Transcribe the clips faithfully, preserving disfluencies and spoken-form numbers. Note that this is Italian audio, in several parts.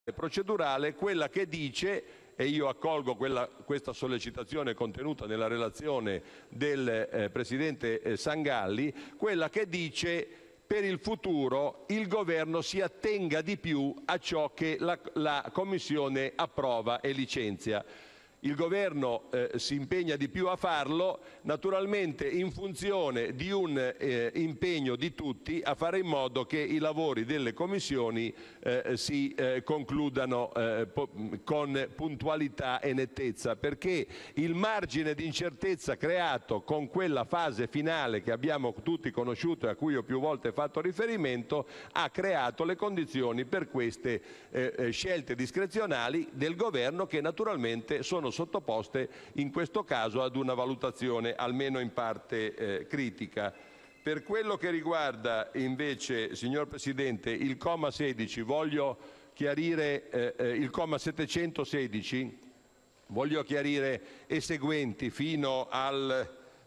procedurale quella che dice, e io accolgo quella, questa sollecitazione contenuta nella relazione del eh, Presidente eh, Sangalli, quella che dice per il futuro il Governo si attenga di più a ciò che la, la Commissione approva e licenzia. Il Governo eh, si impegna di più a farlo, naturalmente in funzione di un eh, impegno di tutti a fare in modo che i lavori delle commissioni eh, si eh, concludano eh, con puntualità e nettezza, perché il margine di incertezza creato con quella fase finale che abbiamo tutti conosciuto e a cui ho più volte fatto riferimento ha creato le condizioni per queste eh, scelte discrezionali del Governo, che naturalmente sono sottoposte in questo caso ad una valutazione almeno in parte eh, critica. Per quello che riguarda invece, signor Presidente, il comma sedici, voglio chiarire eh, eh, il comma settecentosedici, voglio chiarire e seguenti fino al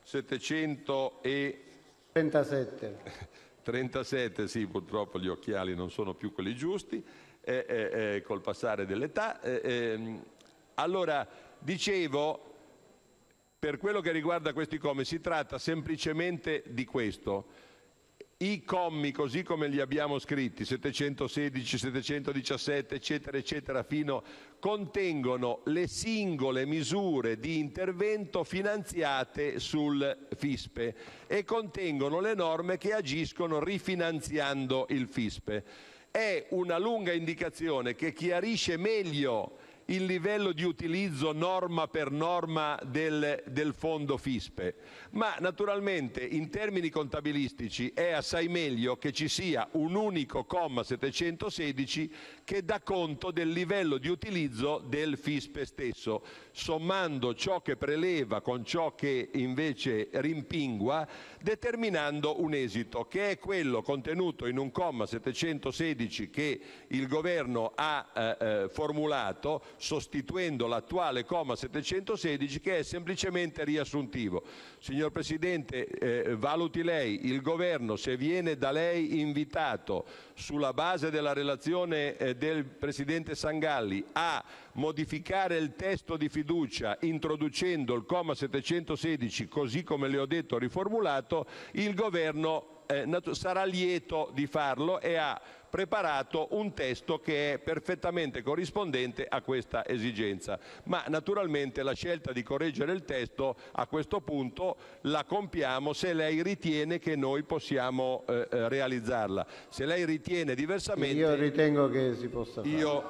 settecentotrentasette. trentasette, sì, purtroppo gli occhiali non sono più quelli giusti, eh, eh, eh, col passare dell'età. Eh, eh, allora, dicevo, per quello che riguarda questi commi, si tratta semplicemente di questo. I commi, così come li abbiamo scritti, settecentosedici, settecentodiciassette, eccetera, eccetera, fino, contengono le singole misure di intervento finanziate sul FISPE e contengono le norme che agiscono rifinanziando il FISPE. È una lunga indicazione che chiarisce meglio il livello di utilizzo norma per norma del, del fondo FISPE, ma naturalmente in termini contabilistici è assai meglio che ci sia un unico comma settecentosedici che dà conto del livello di utilizzo del FISPE stesso, sommando ciò che preleva con ciò che invece rimpingua, determinando un esito che è quello contenuto in un comma settecentosedici che il Governo ha eh, eh, formulato, sostituendo l'attuale comma settecentosedici, che è semplicemente riassuntivo. Signor Presidente, eh, valuti lei, il Governo, se viene da lei invitato sulla base della relazione eh, del Presidente Sangalli a modificare il testo di fiducia introducendo il comma settecentosedici così come le ho detto riformulato, il Governo eh, sarà lieto di farlo e ha preparato un testo che è perfettamente corrispondente a questa esigenza. Ma naturalmente la scelta di correggere il testo a questo punto la compiamo se lei ritiene che noi possiamo eh, realizzarla. Se lei ritiene diversamente... Io ritengo che si possa fare. Io,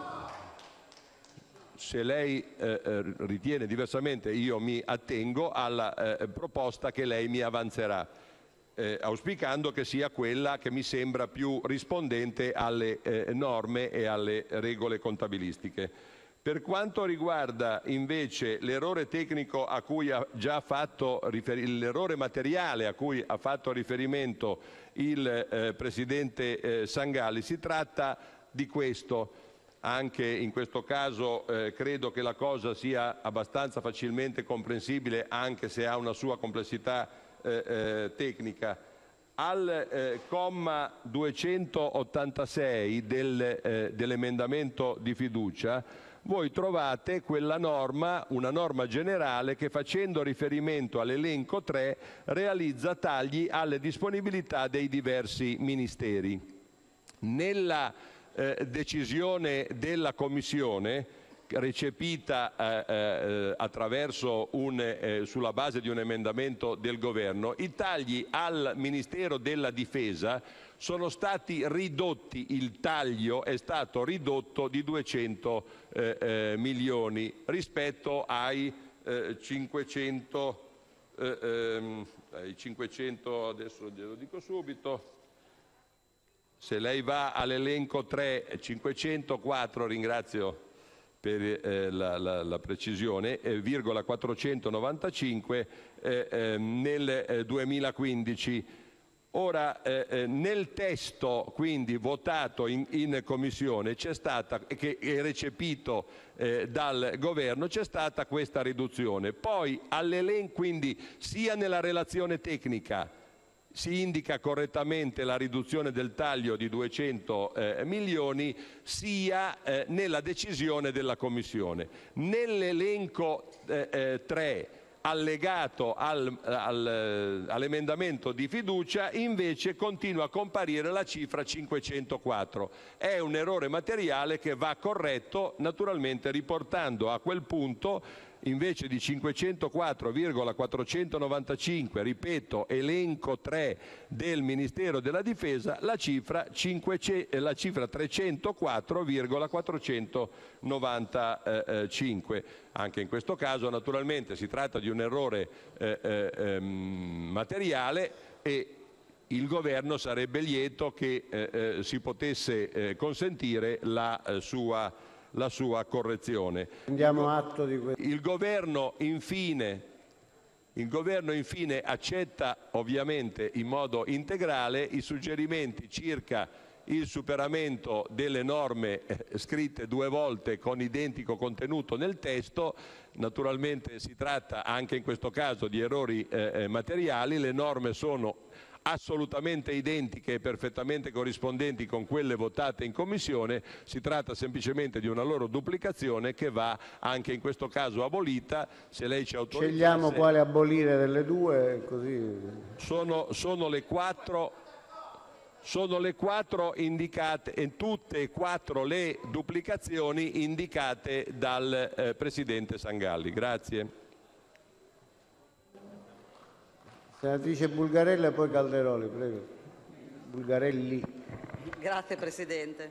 se lei eh, ritiene diversamente, io mi attengo alla eh, proposta che lei mi avanzerà. Eh, auspicando che sia quella che mi sembra più rispondente alle eh, norme e alle regole contabilistiche. Per quanto riguarda invece l'errore tecnico a cui ha già fatto riferimento, l'errore materiale a cui ha fatto riferimento il eh, Presidente eh, Sangalli, si tratta di questo. Anche in questo caso eh, credo che la cosa sia abbastanza facilmente comprensibile, anche se ha una sua complessità Eh, eh, tecnica. Al eh, comma duecentottantasei del, eh, dell'emendamento di fiducia voi trovate quella norma, una norma generale che, facendo riferimento all'elenco tre, realizza tagli alle disponibilità dei diversi ministeri. Nella eh, decisione della Commissione, recepita eh, eh, attraverso un, eh, sulla base di un emendamento del Governo, i tagli al Ministero della Difesa sono stati ridotti, il taglio è stato ridotto di duecento eh, eh, milioni rispetto ai eh, cinquecento, eh, ehm, ai cinquecento, adesso glielo dico subito. Se lei va all'elenco tre, cinquecentoquattro, ringrazio per eh, la, la, la precisione, eh, virgola quattrocentonovantacinque eh, eh, nel eh, duemilaquindici. Ora, eh, eh, nel testo quindi votato in, in Commissione c'è stata, che è recepito eh, dal Governo, c'è stata questa riduzione. Poi all'elenco, quindi sia nella relazione tecnica si indica correttamente la riduzione del taglio di duecento eh, milioni, sia eh, nella decisione della Commissione. Nell'elenco eh, eh, tre allegato al, al, all'emendamento di fiducia invece continua a comparire la cifra cinquecentoquattro. È un errore materiale che va corretto, naturalmente riportando a quel punto, invece di cinquecentoquattro virgola quattrocentonovantacinque, ripeto, elenco tre del Ministero della Difesa, la cifra, la cifra trecentoquattro virgola quattrocentonovantacinque. Anche in questo caso naturalmente si tratta di un errore eh, eh, materiale e il Governo sarebbe lieto che eh, eh, si potesse eh, consentire la eh, sua la sua correzione. Prendiamo atto di questo. Il governo infine, il governo infine accetta ovviamente in modo integrale i suggerimenti circa il superamento delle norme eh, scritte due volte con identico contenuto nel testo. Naturalmente si tratta anche in questo caso di errori eh, materiali, le norme sono assolutamente identiche e perfettamente corrispondenti con quelle votate in Commissione, si tratta semplicemente di una loro duplicazione che va anche in questo caso abolita. Se lei ci autorizzasse. Scegliamo quale abolire delle due, così. Sono, sono le quattro, sono le quattro indicate, e tutte e quattro le duplicazioni indicate dal eh, Presidente Sangalli. Grazie. Senatrice Bulgarella e poi Calderoli, prego. Bulgarelli. Grazie Presidente.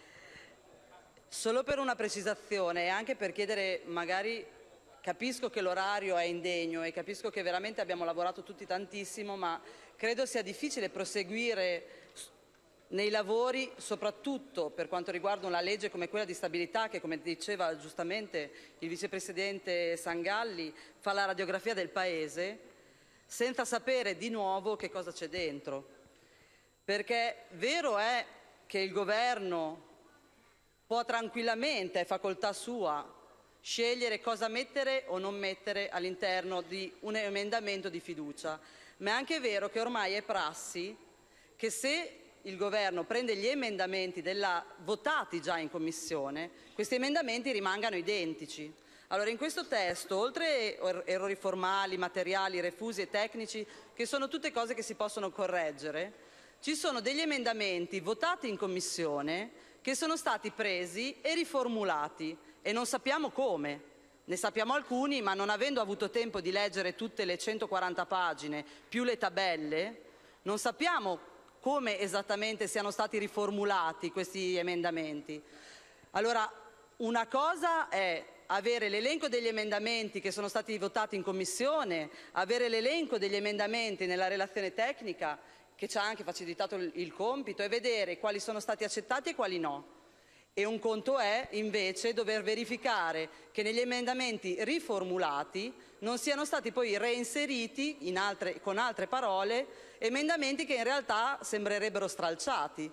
Solo per una precisazione e anche per chiedere, magari capisco che l'orario è indegno e capisco che veramente abbiamo lavorato tutti tantissimo, ma credo sia difficile proseguire nei lavori, soprattutto per quanto riguarda una legge come quella di stabilità che, come diceva giustamente il Vicepresidente Sangalli, fa la radiografia del Paese, senza sapere di nuovo che cosa c'è dentro. Perché vero è che il Governo può tranquillamente, è facoltà sua, scegliere cosa mettere o non mettere all'interno di un emendamento di fiducia, ma è anche vero che ormai è prassi che se il Governo prende gli emendamenti della, votati già in Commissione, questi emendamenti rimangano identici. Allora, in questo testo, oltre a errori formali, materiali, refusi e tecnici, che sono tutte cose che si possono correggere, ci sono degli emendamenti votati in Commissione che sono stati presi e riformulati e non sappiamo come. Ne sappiamo alcuni, ma non avendo avuto tempo di leggere tutte le centoquaranta pagine più le tabelle, non sappiamo come esattamente siano stati riformulati questi emendamenti. Allora, una cosa è avere l'elenco degli emendamenti che sono stati votati in Commissione, avere l'elenco degli emendamenti nella relazione tecnica, che ci ha anche facilitato il compito, e vedere quali sono stati accettati e quali no. E un conto è invece dover verificare che negli emendamenti riformulati non siano stati poi reinseriti, in altre, con altre parole, emendamenti che in realtà sembrerebbero stralciati.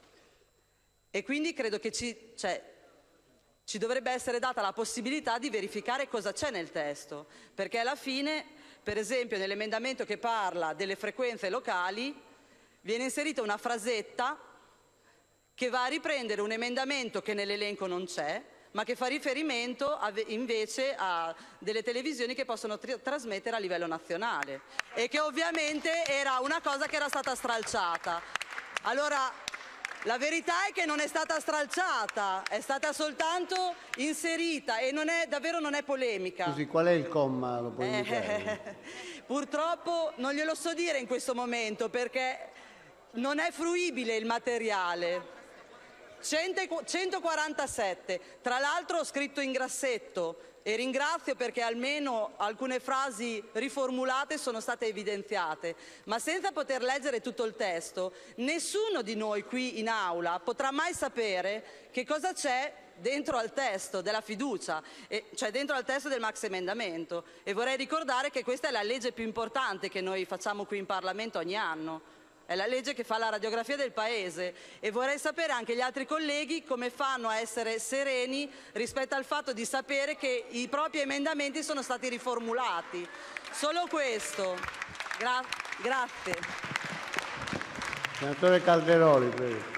E quindi credo che ci... Cioè, ci dovrebbe essere data la possibilità di verificare cosa c'è nel testo, perché alla fine, per esempio, nell'emendamento che parla delle frequenze locali, viene inserita una frasetta che va a riprendere un emendamento che nell'elenco non c'è, ma che fa riferimento a, invece a delle televisioni che possono tr- trasmettere a livello nazionale e che ovviamente era una cosa che era stata stralciata. Allora, la verità è che non è stata stralciata, è stata soltanto inserita e non è, davvero non è polemica. Scusi, qual è il comma? Lo puoi indicare? Eh, purtroppo non glielo so dire in questo momento perché non è fruibile il materiale. centoquarantasette, tra l'altro ho scritto in grassetto e ringrazio perché almeno alcune frasi riformulate sono state evidenziate, ma senza poter leggere tutto il testo nessuno di noi qui in aula potrà mai sapere che cosa c'è dentro al testo della fiducia, e, cioè dentro al testo del maxiemendamento. E vorrei ricordare che questa è la legge più importante che noi facciamo qui in Parlamento ogni anno. È la legge che fa la radiografia del Paese e vorrei sapere anche gli altri colleghi come fanno a essere sereni rispetto al fatto di sapere che i propri emendamenti sono stati riformulati. Solo questo. Gra- grazie. Senatore Calderoli, prego.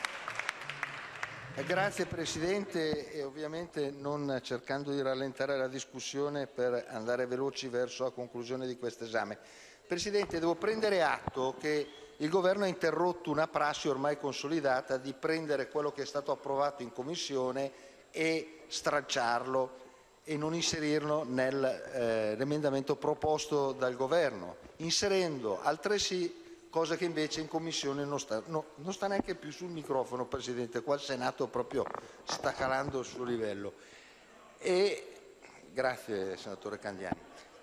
Grazie Presidente, e ovviamente non cercando di rallentare la discussione per andare veloci verso la conclusione di questo esame. Presidente, devo prendere atto che il Governo ha interrotto una prassi ormai consolidata di prendere quello che è stato approvato in Commissione e stralciarlo e non inserirlo nell'emendamento eh, proposto dal Governo, inserendo altresì cosa che invece in Commissione non sta, no, non sta neanche più sul microfono, Presidente, qua il Senato proprio sta calando il suo livello. E, grazie Senatore Candiani.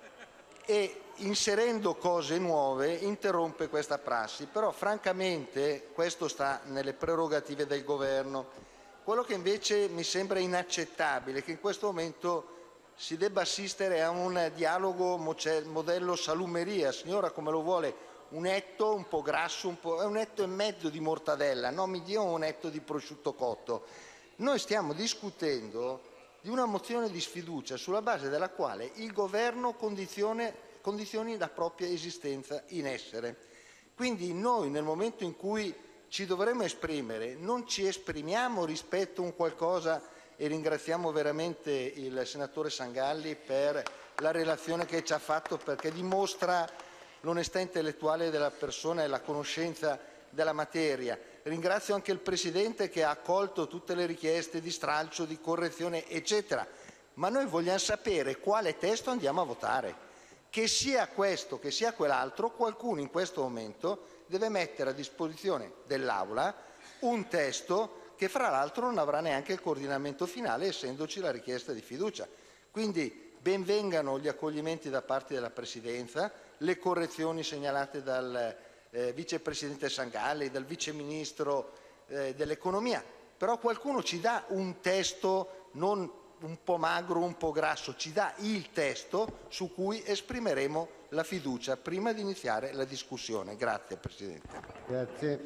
E inserendo cose nuove interrompe questa prassi, però francamente questo sta nelle prerogative del Governo. Quello che invece mi sembra inaccettabile è che in questo momento si debba assistere a un dialogo modello salumeria, signora come lo vuole, un etto un po' grasso, un po', è un etto e mezzo di mortadella, no, mi dia un etto di prosciutto cotto. Noi stiamo discutendo di una mozione di sfiducia sulla base della quale il Governo condizioni la propria esistenza in essere. Quindi noi nel momento in cui ci dovremo esprimere non ci esprimiamo rispetto a un qualcosa, e ringraziamo veramente il senatore Sangalli per la relazione che ci ha fatto, perché dimostra l'onestà intellettuale della persona e la conoscenza della materia. Ringrazio anche il Presidente che ha accolto tutte le richieste di stralcio, di correzione, eccetera. Ma noi vogliamo sapere quale testo andiamo a votare. Che sia questo, che sia quell'altro, qualcuno in questo momento deve mettere a disposizione dell'Aula un testo che fra l'altro non avrà neanche il coordinamento finale, essendoci la richiesta di fiducia. Quindi ben vengano gli accoglimenti da parte della Presidenza, le correzioni segnalate dal eh, Vicepresidente Sangalli, dal Vice Ministro eh, dell'Economia, però qualcuno ci dà un testo non un po' magro, un po' grasso, ci dà il testo su cui esprimeremo la fiducia prima di iniziare la discussione. Grazie Presidente. Grazie.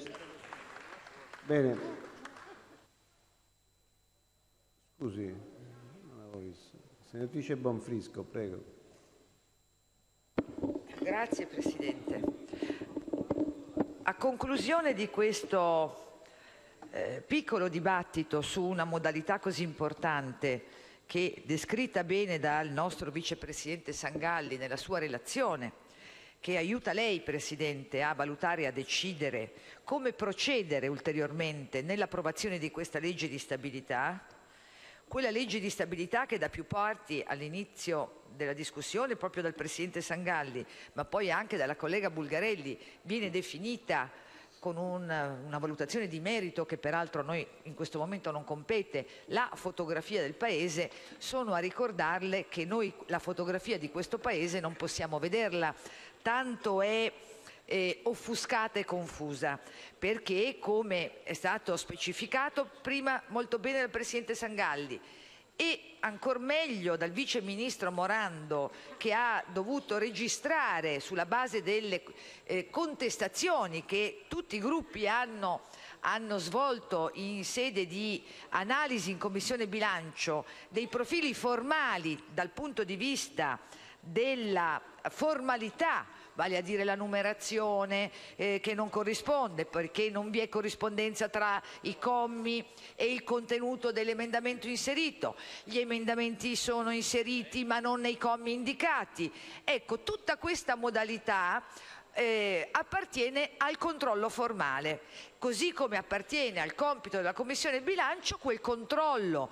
Bene. Scusi, non l'avevo visto. Senatrice Bonfrisco, prego. Grazie Presidente. A conclusione di questo eh, piccolo dibattito su una modalità così importante che, descritta bene dal nostro Vicepresidente Sangalli nella sua relazione, che aiuta lei, Presidente, a valutare e a decidere come procedere ulteriormente nell'approvazione di questa legge di stabilità, quella legge di stabilità che da più parti all'inizio della discussione, proprio dal Presidente Sangalli, ma poi anche dalla collega Bulgarelli, viene definita con un, una valutazione di merito che peraltro a noi in questo momento non compete, la fotografia del Paese, sono a ricordarle che noi la fotografia di questo Paese non possiamo vederla, tanto è Eh, offuscata e confusa, perché come è stato specificato prima molto bene dal Presidente Sangalli e ancor meglio dal Vice Ministro Morando, che ha dovuto registrare sulla base delle eh, contestazioni che tutti i gruppi hanno, hanno svolto in sede di analisi in Commissione Bilancio, dei profili formali dal punto di vista della formalità, vale a dire la numerazione eh, che non corrisponde perché non vi è corrispondenza tra i commi e il contenuto dell'emendamento inserito, gli emendamenti sono inseriti ma non nei commi indicati. Ecco, tutta questa modalità eh, appartiene al controllo formale, così come appartiene al compito della Commissione Bilancio quel controllo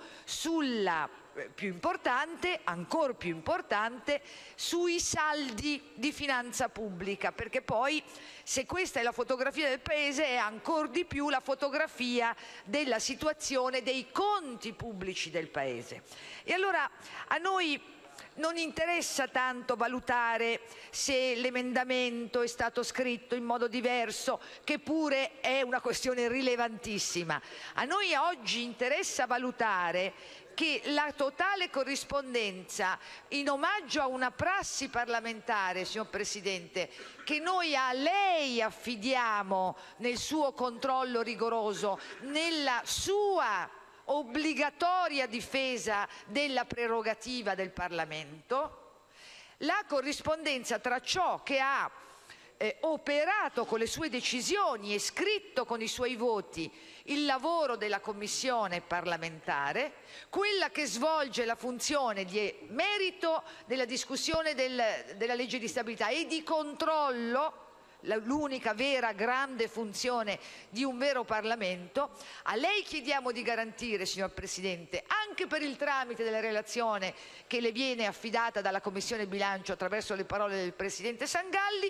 sulla più importante, ancor più importante, sui saldi di finanza pubblica, perché poi se questa è la fotografia del Paese è ancor di più la fotografia della situazione dei conti pubblici del Paese. E allora a noi non interessa tanto valutare se l'emendamento è stato scritto in modo diverso, che pure è una questione rilevantissima. A noi oggi interessa valutare che la totale corrispondenza, in omaggio a una prassi parlamentare, signor Presidente, che noi a lei affidiamo nel suo controllo rigoroso, nella sua obbligatoria difesa della prerogativa del Parlamento, la corrispondenza tra ciò che ha eh, operato con le sue decisioni e scritto con i suoi voti il lavoro della Commissione parlamentare, quella che svolge la funzione di merito della discussione del, della legge di stabilità e di controllo, l'unica vera grande funzione di un vero Parlamento. A lei chiediamo di garantire, signor Presidente, anche per il tramite della relazione che le viene affidata dalla Commissione Bilancio attraverso le parole del Presidente Sangalli,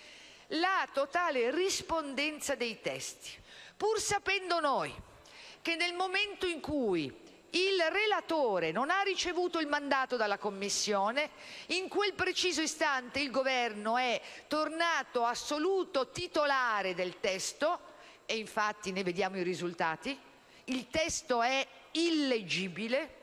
la totale rispondenza dei testi, pur sapendo noi che nel momento in cui il relatore non ha ricevuto il mandato dalla Commissione, in quel preciso istante il Governo è tornato assoluto titolare del testo e infatti ne vediamo i risultati. Il testo è illeggibile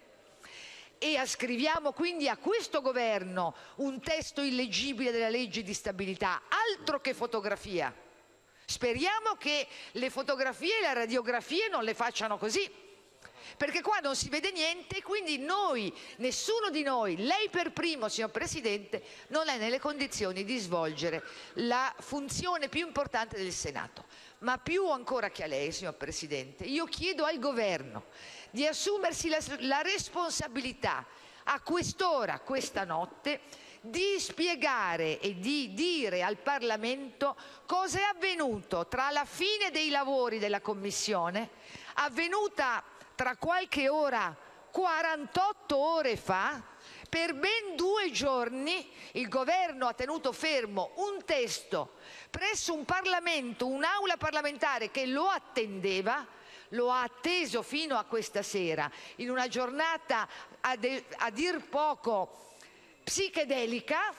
e ascriviamo quindi a questo Governo un testo illeggibile della legge di stabilità, altro che fotografia. Speriamo che le fotografie e le radiografie non le facciano così, perché qua non si vede niente, quindi noi, nessuno di noi, lei per primo, signor Presidente, non è nelle condizioni di svolgere la funzione più importante del Senato. Ma più ancora che a lei, signor Presidente, io chiedo al Governo di assumersi la, la responsabilità a quest'ora, questa notte, di spiegare e di dire al Parlamento cosa è avvenuto tra la fine dei lavori della Commissione, avvenuta tra qualche ora, quarantotto ore fa. Per ben due giorni il Governo ha tenuto fermo un testo presso un Parlamento, un'aula parlamentare che lo attendeva, lo ha atteso fino a questa sera, in una giornata a, de- a dir poco psichedelica,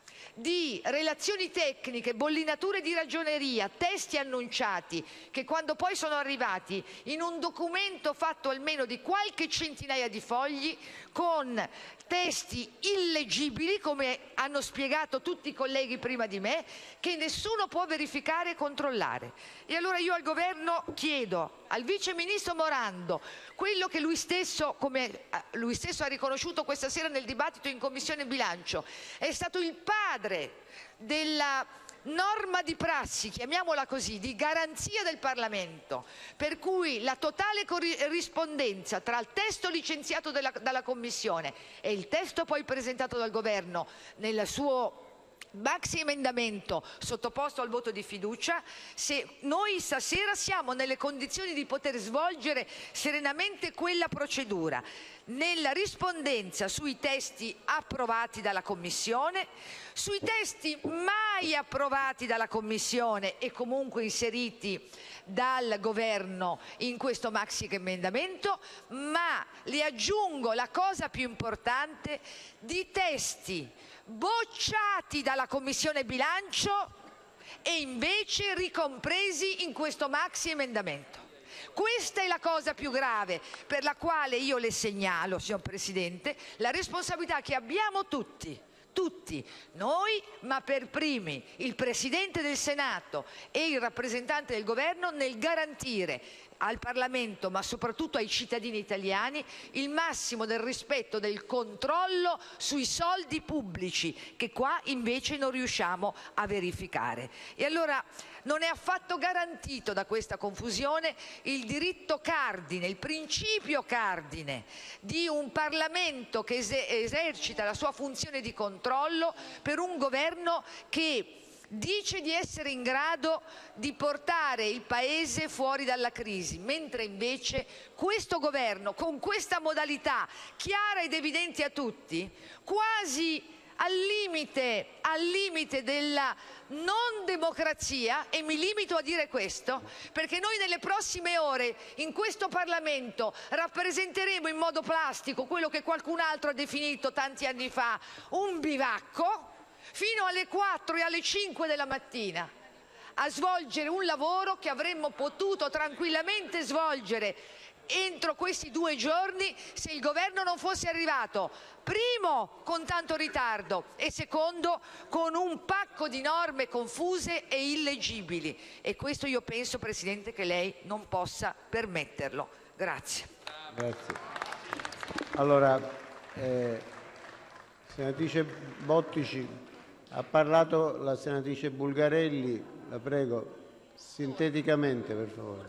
di relazioni tecniche, bollinature di ragioneria, testi annunciati che quando poi sono arrivati in un documento fatto almeno di qualche centinaia di fogli con testi illeggibili, come hanno spiegato tutti i colleghi prima di me, che nessuno può verificare e controllare. E allora io al Governo chiedo, al Vice Ministro Morando, quello che lui stesso, come lui stesso ha riconosciuto questa sera nel dibattito in Commissione Bilancio, è stato il padre della norma di prassi, chiamiamola così, di garanzia del Parlamento, per cui la totale corrispondenza tra il testo licenziato dalla, dalla Commissione e il testo poi presentato dal Governo nel suo maxi emendamento sottoposto al voto di fiducia, se noi stasera siamo nelle condizioni di poter svolgere serenamente quella procedura, nella rispondenza sui testi approvati dalla Commissione, sui testi mai approvati dalla Commissione e comunque inseriti dal Governo in questo maxi emendamento, ma le aggiungo la cosa più importante, di testi bocciati dalla Commissione Bilancio e invece ricompresi in questo maxi emendamento. Questa è la cosa più grave per la quale io le segnalo, signor Presidente, la responsabilità che abbiamo tutti, tutti, noi, ma per primi il Presidente del Senato e il rappresentante del Governo nel garantire al Parlamento, ma soprattutto ai cittadini italiani, il massimo del rispetto del controllo sui soldi pubblici, che qua invece non riusciamo a verificare. E allora non è affatto garantito da questa confusione il diritto cardine, il principio cardine di un Parlamento che esercita la sua funzione di controllo per un governo che dice di essere in grado di portare il Paese fuori dalla crisi, mentre invece questo governo, con questa modalità chiara ed evidente a tutti, quasi al limite, al limite della non democrazia, e mi limito a dire questo, perché noi nelle prossime ore in questo Parlamento rappresenteremo in modo plastico quello che qualcun altro ha definito tanti anni fa un bivacco, fino alle quattro e alle cinque della mattina, a svolgere un lavoro che avremmo potuto tranquillamente svolgere entro questi due giorni se il governo non fosse arrivato, primo, con tanto ritardo e secondo, con un pacco di norme confuse e illeggibili. E questo io penso, Presidente, che lei non possa permetterlo. Grazie. Grazie. Allora, eh, senatrice Bottici, Ha parlato la senatrice Bulgarelli, la prego, sinteticamente per favore.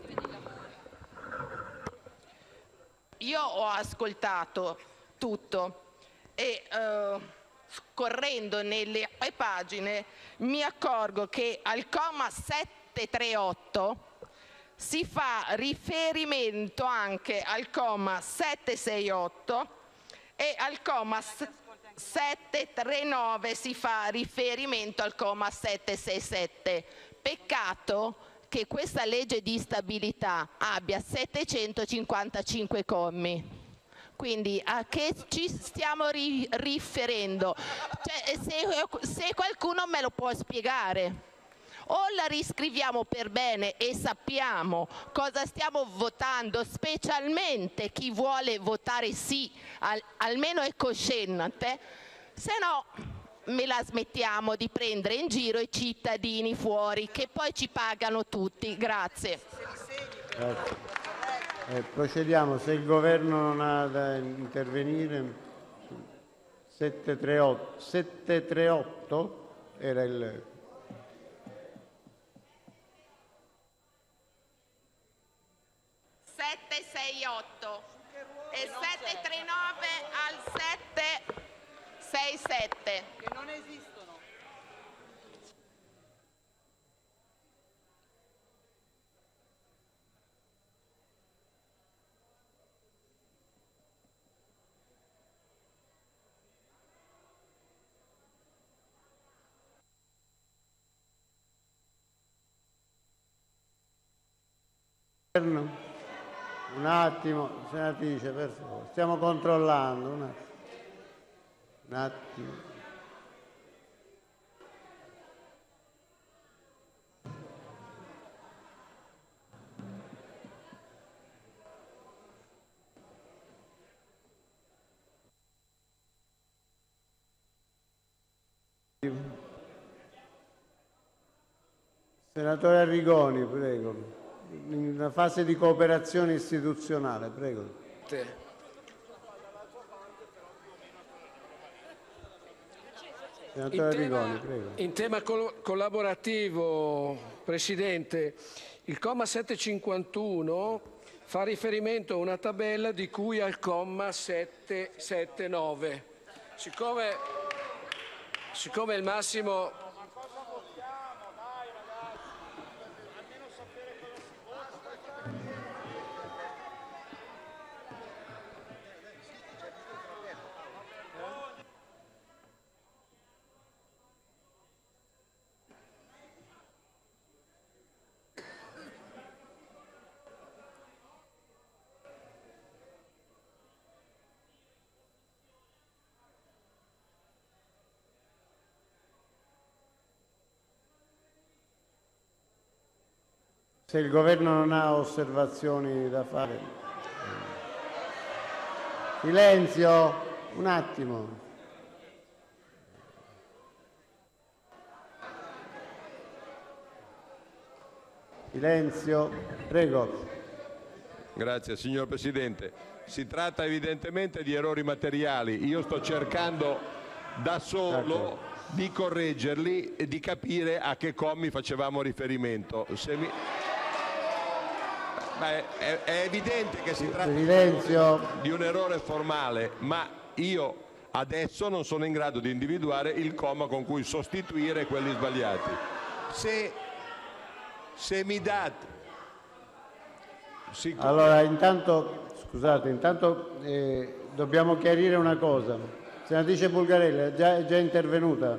Io ho ascoltato tutto e eh, scorrendo nelle pagine mi accorgo che al comma settecentotrentotto si fa riferimento anche al comma settecentosessantotto e al comma settecentotrentanove si fa riferimento al comma settecentosessantasette. Peccato che questa legge di stabilità abbia settecentocinquantacinque commi. Quindi a che ci stiamo ri riferendo? Cioè, se, se qualcuno me lo può spiegare. O la riscriviamo per bene e sappiamo cosa stiamo votando, specialmente chi vuole votare sì, al, almeno è cosciente, se no me la smettiamo di prendere in giro i cittadini fuori, che poi ci pagano tutti. Grazie. Grazie. Eh, procediamo, se il Governo non ha da intervenire. settecentotrentotto, settecentotrentotto era il... settecentosessantotto e settecentotrentanove al settecentosessantasette. Che non esistono. Un attimo, senatrice, per favore. Stiamo controllando. Un attimo. Un attimo. Senatore Arrigoni, prego. In una fase di cooperazione istituzionale, prego. Senatore Arrigoni, prego. In tema col collaborativo, Presidente, il comma settecentocinquantuno fa riferimento a una tabella di cui al comma settecentosettantanove. Siccome, siccome il massimo... Se il Governo non ha osservazioni da fare. Silenzio, un attimo. Silenzio, prego. Grazie signor Presidente. Si tratta evidentemente di errori materiali. Io sto cercando da solo di correggerli e di capire a che commi facevamo riferimento. Se mi... Beh, è, è evidente che si tratta Silenzio. di un errore formale, ma io adesso non sono in grado di individuare il comma con cui sostituire quelli sbagliati. Se, se mi date... Siccome... Allora, intanto, scusate, intanto eh, dobbiamo chiarire una cosa. Senatrice Bulgarelli, è già, è già intervenuta?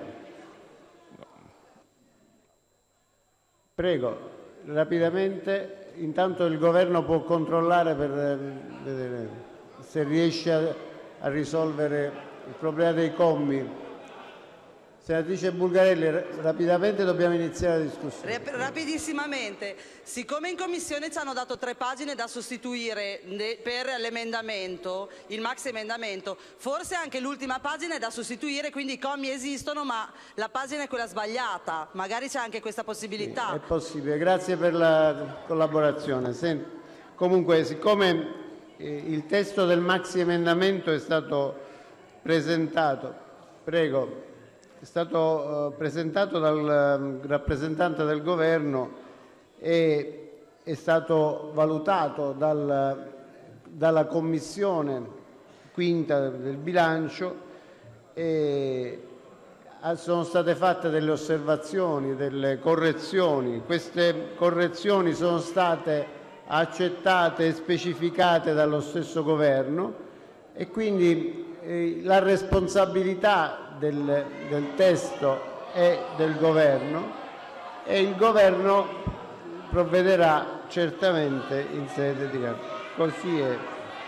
Prego, rapidamente. Intanto il Governo può controllare per vedere se riesce a, a risolvere il problema dei commi. Senatrice Bulgarelli, rapidamente dobbiamo iniziare la discussione. Rapidissimamente, siccome in Commissione ci hanno dato tre pagine da sostituire per l'emendamento, il maxi emendamento, forse anche l'ultima pagina è da sostituire, quindi i commi esistono ma la pagina è quella sbagliata, magari c'è anche questa possibilità. Sì, è possibile, grazie per la collaborazione. Senti, comunque, siccome eh, il testo del maxi emendamento è stato presentato, prego. è stato eh, presentato dal eh, rappresentante del Governo e è stato valutato dal, dalla Commissione quinta del bilancio e sono state fatte delle osservazioni, delle correzioni. Queste correzioni sono state accettate e specificate dallo stesso Governo e quindi eh, la responsabilità del, del testo è del Governo e il Governo provvederà certamente in sede di così è.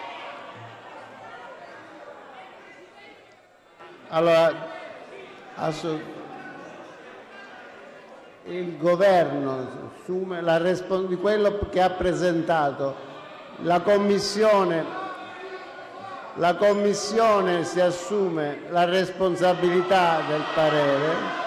Allora, il Governo assume la responsabilità di quello che ha presentato la Commissione, la Commissione si assume la responsabilità del parere.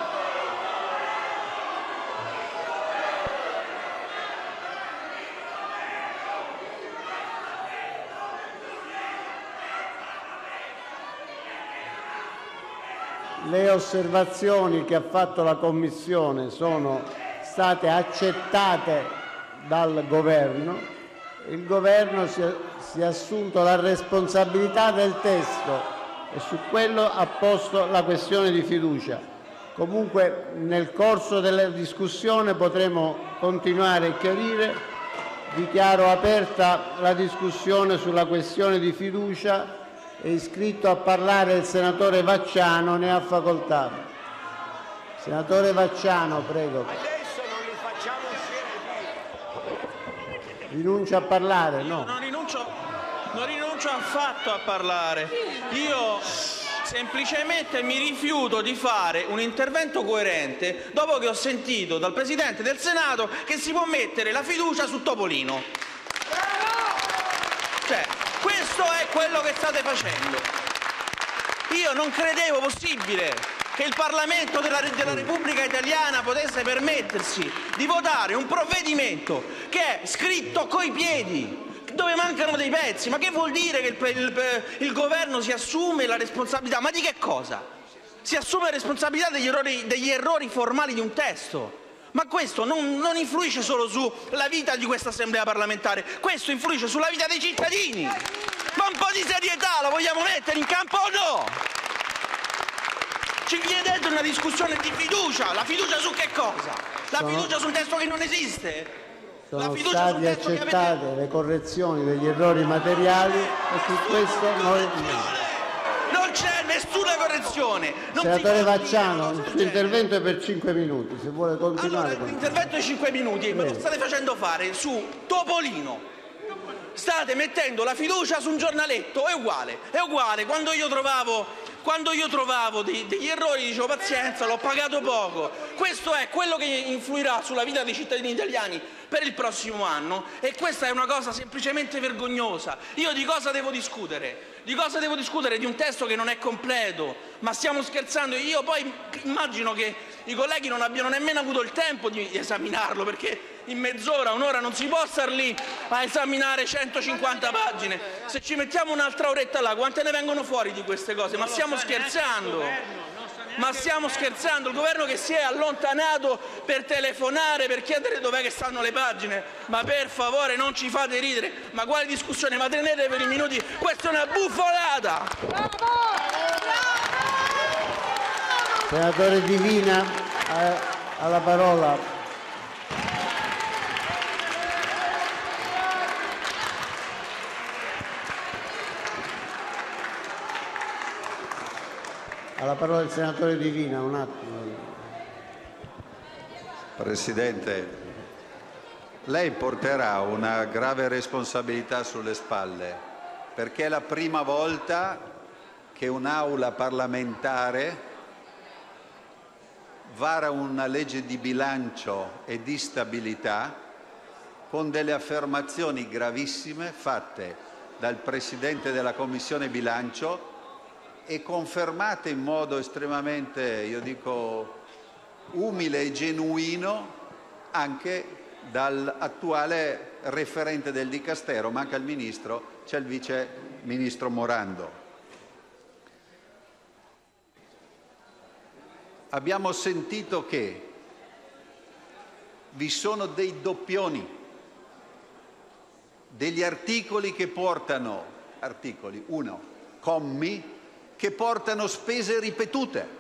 Le osservazioni che ha fatto la Commissione sono state accettate dal Governo. Il Governo si è, si è assunto la responsabilità del testo e su quello ha posto la questione di fiducia. Comunque nel corso della discussione potremo continuare a chiarire. Dichiaro aperta la discussione sulla questione di fiducia. È iscritto a parlare il senatore Vacciano, ne ha facoltà. Senatore Vacciano, prego. Adesso non li facciamo uscire. Rinuncia a parlare? No. Non rinuncio, non rinuncio affatto a parlare. Io semplicemente mi rifiuto di fare un intervento coerente dopo che ho sentito dal Presidente del Senato che si può mettere la fiducia su Topolino. Cioè, questo è quello che state facendo. Io non credevo possibile che il Parlamento della, della Repubblica Italiana potesse permettersi di votare un provvedimento che è scritto coi piedi, dove mancano dei pezzi. Ma che vuol dire che il, il, il governo si assume la responsabilità? Ma di che cosa? Si assume la responsabilità degli errori, degli errori formali di un testo. Ma questo non, non influisce solo sulla vita di questa Assemblea parlamentare, questo influisce sulla vita dei cittadini. Ma un po' di serietà la vogliamo mettere in campo o no? Ci chiedete una discussione di fiducia, la fiducia su che cosa? La Sono... fiducia su un testo che non esiste? Sono la fiducia state su un testo accettate che avete... le correzioni degli errori materiali e su questo noi... Non c'è nessuna correzione. Non Senatore si... Vacciano, il suo intervento è per cinque minuti, se vuole continuare. Allora, l'intervento di cinque minuti me lo state facendo fare su Topolino. State mettendo la fiducia su un giornaletto, è uguale, è uguale. Quando io trovavo, quando io trovavo dei, degli errori dicevo pazienza, l'ho pagato poco. Questo è quello che influirà sulla vita dei cittadini italiani per il prossimo anno e questa è una cosa semplicemente vergognosa. Io di cosa devo discutere? Di cosa devo discutere? Di un testo che non è completo, ma stiamo scherzando. Io poi immagino che i colleghi non abbiano nemmeno avuto il tempo di esaminarlo, perché in mezz'ora, un'ora non si può star lì a esaminare centocinquanta pagine. Se ci mettiamo un'altra oretta là, quante ne vengono fuori di queste cose? Ma stiamo scherzando? Ma stiamo scherzando? Il governo che si è allontanato per telefonare, per chiedere dov'è che stanno le pagine. Ma per favore non ci fate ridere. Ma quale discussione? Ma tenete per i minuti? Questa è una buffonata! Senatore Divina, eh, alla parola. Alla parola del senatore Divina, un attimo. Presidente, lei porterà una grave responsabilità sulle spalle, perché è la prima volta che un'aula parlamentare vara una legge di bilancio e di stabilità con delle affermazioni gravissime fatte dal Presidente della Commissione Bilancio e confermate in modo estremamente, io dico, umile e genuino anche dall'attuale referente del Dicastero. Manca il Ministro, c'è il Vice Ministro Morando. abbiamo sentito che vi sono dei doppioni, degli articoli che portano, articoli, uno, commi, che portano spese ripetute.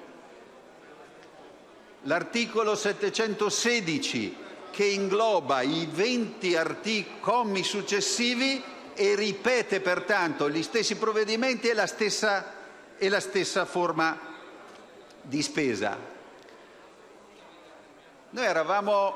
L'articolo settecentosedici che ingloba i venti commi successivi e ripete pertanto gli stessi provvedimenti e la stessa, e la stessa forma di spesa. Noi eravamo,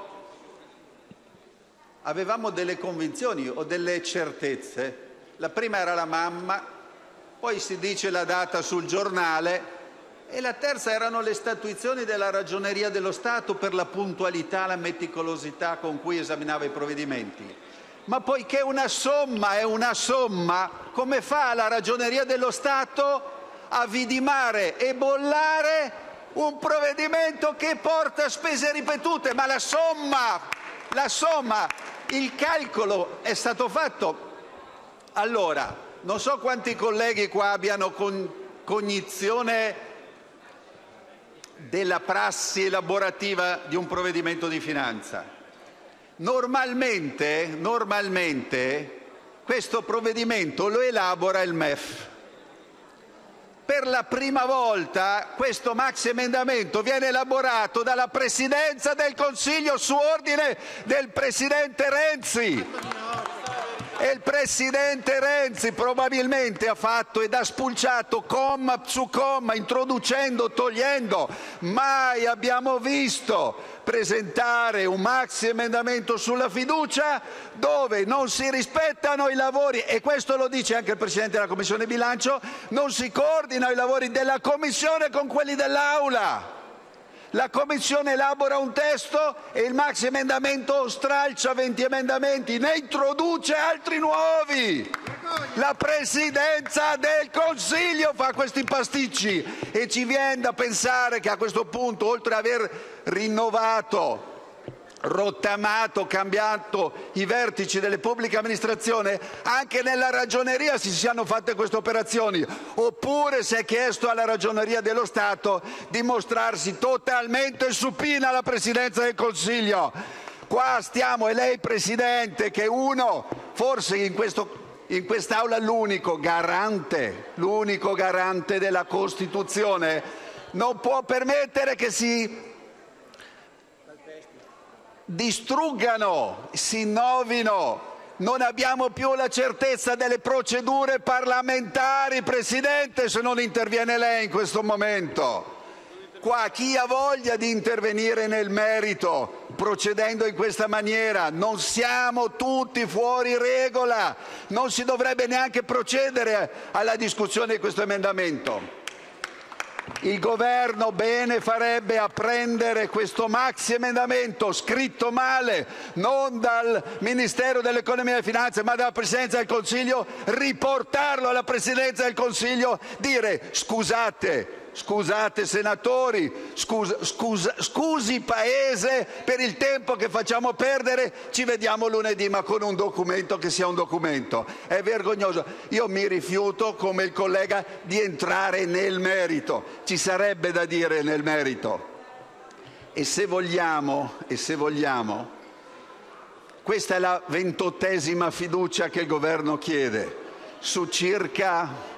avevamo delle convinzioni o delle certezze. La prima era la mamma, poi si dice la data sul giornale e la terza erano le statuizioni della Ragioneria dello Stato per la puntualità, la meticolosità con cui esaminava i provvedimenti. Ma poiché una somma è una somma, come fa la Ragioneria dello Stato a vidimare e bollare un provvedimento che porta spese ripetute? Ma la somma, la somma, il calcolo è stato fatto. Allora, non so quanti colleghi qua abbiano con, cognizione della prassi elaborativa di un provvedimento di finanza. Normalmente, normalmente questo provvedimento lo elabora il M E F. Per la prima volta questo maxiemendamento viene elaborato dalla Presidenza del Consiglio su ordine del Presidente Renzi. E il Presidente Renzi probabilmente ha fatto ed ha spulciato comma su comma, introducendo, togliendo. Mai abbiamo visto presentare un maxiemendamento sulla fiducia dove non si rispettano i lavori, e questo lo dice anche il Presidente della Commissione Bilancio, non si coordinano i lavori della Commissione con quelli dell'Aula. La Commissione elabora un testo e il maxiemendamento stralcia venti emendamenti, ne introduce altri nuovi. La Presidenza del Consiglio fa questi pasticci e ci viene da pensare che a questo punto, oltre ad aver rinnovato, rottamato, cambiato i vertici delle pubbliche amministrazioni, anche nella Ragioneria si siano fatte queste operazioni, oppure si è chiesto alla Ragioneria dello Stato di mostrarsi totalmente supina alla Presidenza del Consiglio. Qua stiamo, e lei Presidente, che uno, forse in questo in quest'Aula l'unico garante, l'unico garante della Costituzione, non può permettere che si distruggano, si innovino. Non abbiamo più la certezza delle procedure parlamentari, Presidente, se non interviene lei in questo momento. Qua chi ha voglia di intervenire nel merito procedendo in questa maniera? Non siamo tutti fuori regola, non si dovrebbe neanche procedere alla discussione di questo emendamento. Il Governo bene farebbe a prendere questo maxiemendamento scritto male, non dal Ministero dell'Economia e delle Finanze ma dalla Presidenza del Consiglio, riportarlo alla Presidenza del Consiglio, dire scusate, scusate senatori, scusa, scusa, scusi Paese per il tempo che facciamo perdere, ci vediamo lunedì, ma con un documento che sia un documento. È vergognoso. Io mi rifiuto, come il collega, di entrare nel merito. Ci sarebbe da dire nel merito. E se vogliamo, e se vogliamo, questa è la ventottesima fiducia che il Governo chiede su circa...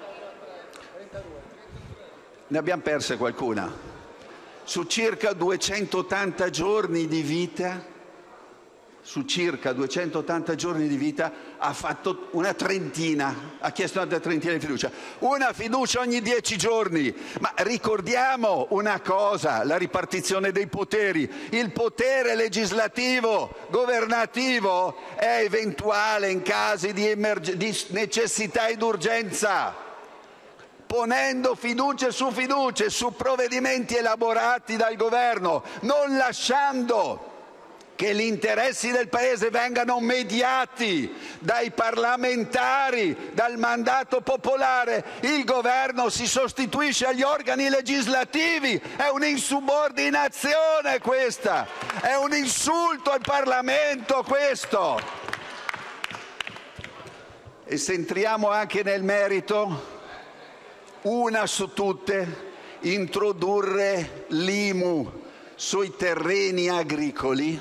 Ne abbiamo perse qualcuna. Su circa duecentottanta giorni di vita, su circa duecentottanta giorni di vita ha fatto una trentina, ha chiesto una trentina di fiducia. Una fiducia ogni dieci giorni. Ma ricordiamo una cosa, la ripartizione dei poteri. Il potere legislativo, governativo è eventuale in casi di, emerg- di necessità ed urgenza. Ponendo fiducie su fiducie su provvedimenti elaborati dal Governo, non lasciando che gli interessi del Paese vengano mediati dai parlamentari, dal mandato popolare, il Governo si sostituisce agli organi legislativi. È un'insubordinazione questa, è un insulto al Parlamento questo. E se entriamo anche nel merito, una su tutte, introdurre l'I M U sui terreni agricoli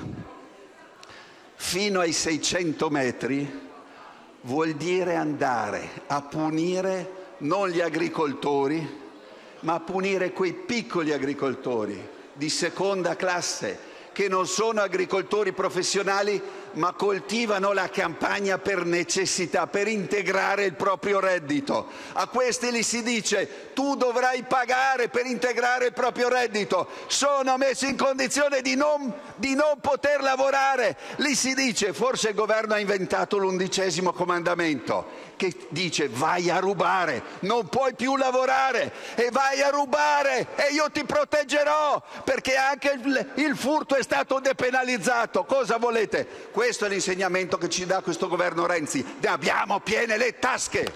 fino ai seicento metri vuol dire andare a punire non gli agricoltori, ma a punire quei piccoli agricoltori di seconda classe che non sono agricoltori professionali ma coltivano la campagna per necessità, per integrare il proprio reddito. A questi gli si dice: tu dovrai pagare per integrare il proprio reddito, sono messi in condizione di non, di non poter lavorare. Lì si dice, forse il governo ha inventato l'undicesimo comandamento, che dice: vai a rubare, non puoi più lavorare e vai a rubare e io ti proteggerò, perché anche il, il furto è stato depenalizzato. Cosa volete? Questo è l'insegnamento che ci dà questo governo Renzi. Ne abbiamo piene le tasche.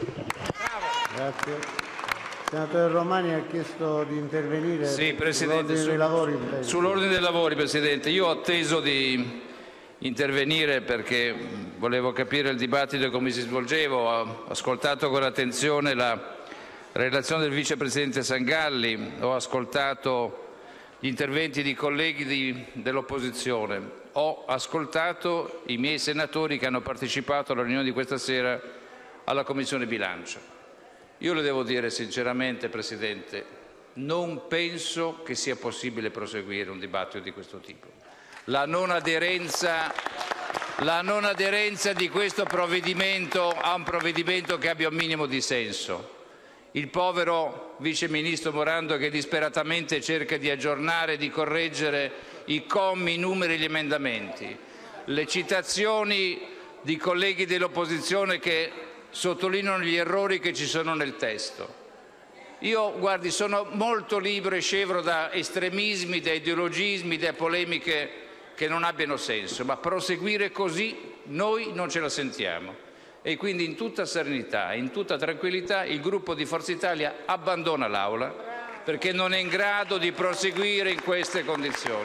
Grazie. Il senatore Romani ha chiesto di intervenire sì, Presidente, sull'ordine su, dei lavori. Sull'ordine dei lavori, Presidente. Io ho atteso di intervenire perché volevo capire il dibattito e come si svolgeva. Ho ascoltato con attenzione la relazione del Vicepresidente Sangalli, ho ascoltato gli interventi di colleghi dell'opposizione, ho ascoltato i miei senatori che hanno partecipato alla riunione di questa sera alla Commissione Bilancio. Io le devo dire sinceramente, Presidente, non penso che sia possibile proseguire un dibattito di questo tipo. La non aderenza, la non aderenza di questo provvedimento a un provvedimento che abbia un minimo di senso. Il povero Vice Ministro Morando che disperatamente cerca di aggiornare, di correggere i commi, i numeri e gli emendamenti. Le citazioni di colleghi dell'opposizione che sottolineano gli errori che ci sono nel testo. Io, guardi, sono molto libero e scevro da estremismi, da ideologismi, da polemiche che non abbiano senso, ma proseguire così noi non ce la sentiamo. E quindi in tutta serenità, in tutta tranquillità, il gruppo di Forza Italia abbandona l'Aula perché non è in grado di proseguire in queste condizioni.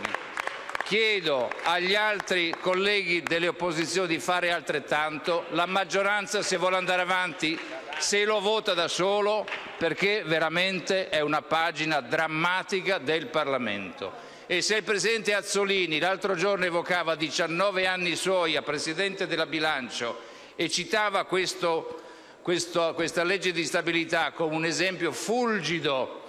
Chiedo agli altri colleghi delle opposizioni di fare altrettanto. La maggioranza, se vuole andare avanti, se lo vota da solo, perché veramente è una pagina drammatica del Parlamento. E se il Presidente Azzolini l'altro giorno evocava diciannove anni suoi a Presidente della Bilancio e citava questo, questo, questa legge di stabilità come un esempio fulgido,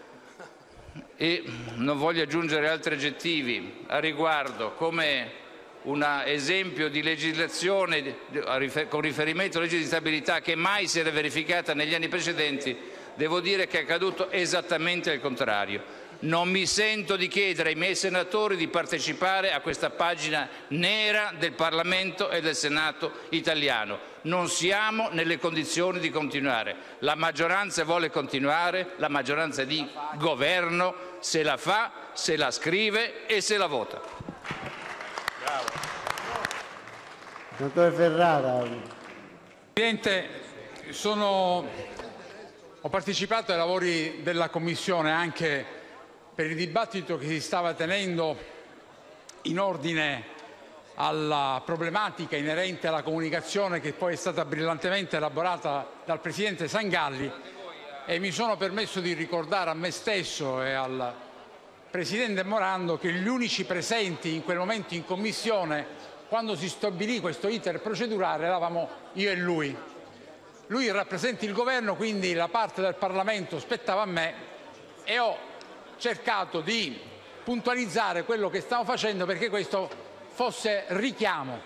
e non voglio aggiungere altri aggettivi a riguardo, come un esempio di legislazione con riferimento alla legge di stabilità che mai si era verificata negli anni precedenti, devo dire che è accaduto esattamente il contrario. Non mi sento di chiedere ai miei senatori di partecipare a questa pagina nera del Parlamento e del Senato italiano. Non siamo nelle condizioni di continuare. La maggioranza vuole continuare, la maggioranza di governo se la fa, se la scrive e se la vota. Bravo. Senatore Ferrara. Presidente, sono... ho partecipato ai lavori della Commissione anche per il dibattito che si stava tenendo in ordine alla problematica inerente alla comunicazione che poi è stata brillantemente elaborata dal Presidente Sangalli, e mi sono permesso di ricordare a me stesso e al Presidente Morando che gli unici presenti in quel momento in Commissione, quando si stabilì questo iter procedurale, eravamo io e lui. Lui rappresenta il Governo, quindi la parte del Parlamento spettava a me, e ho cercato di puntualizzare quello che stavo facendo perché questo fosse richiamo.